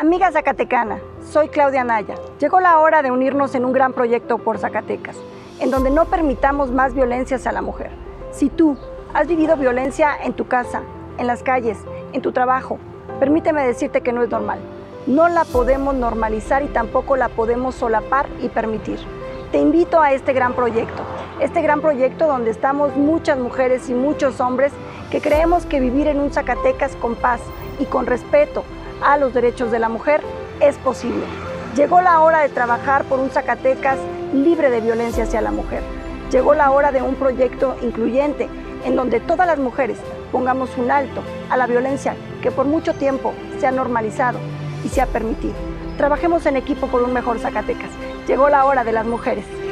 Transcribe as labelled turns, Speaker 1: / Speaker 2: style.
Speaker 1: Amiga zacatecana, soy Claudia Anaya. Llegó la hora de unirnos en un gran proyecto por Zacatecas, en donde no permitamos más violencias a la mujer. Si tú has vivido violencia en tu casa, en las calles, en tu trabajo, permíteme decirte que no es normal. No la podemos normalizar y tampoco la podemos solapar y permitir. Te invito a este gran proyecto donde estamos muchas mujeres y muchos hombres que creemos que vivir en un Zacatecas con paz y con respeto a los derechos de la mujer es posible. Llegó la hora de trabajar por un Zacatecas libre de violencia hacia la mujer. Llegó la hora de un proyecto incluyente en donde todas las mujeres pongamos un alto a la violencia que por mucho tiempo se ha normalizado y se ha permitido. Trabajemos en equipo por un mejor Zacatecas. Llegó la hora de las mujeres.